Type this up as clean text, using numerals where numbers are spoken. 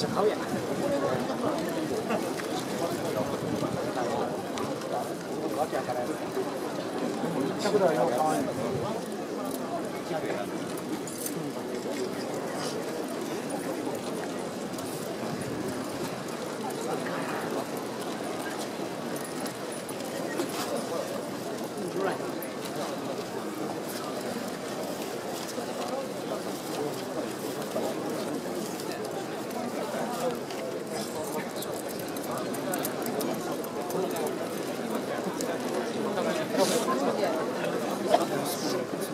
ちゃ買うやん。わけわからん。一着だよ、買わんの。